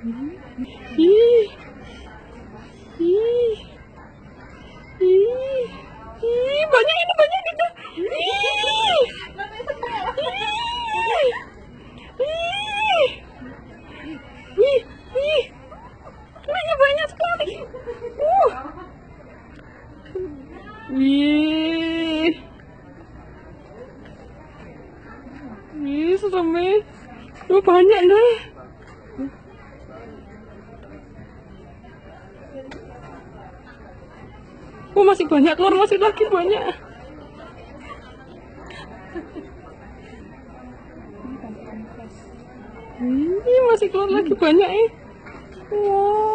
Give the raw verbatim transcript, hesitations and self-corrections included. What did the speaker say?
Ih. Ih. Ih. Ih, banyak ini, banyak itu. Ih. Ih. Ih. Ih. Banyak, banyak sekali. Uh. Ih. Ih, serem ya. Duh, banyak dah. Oh, masih banyak keluar, masih lagi banyak. Ini masih keluar lagi banyak eh. Wow.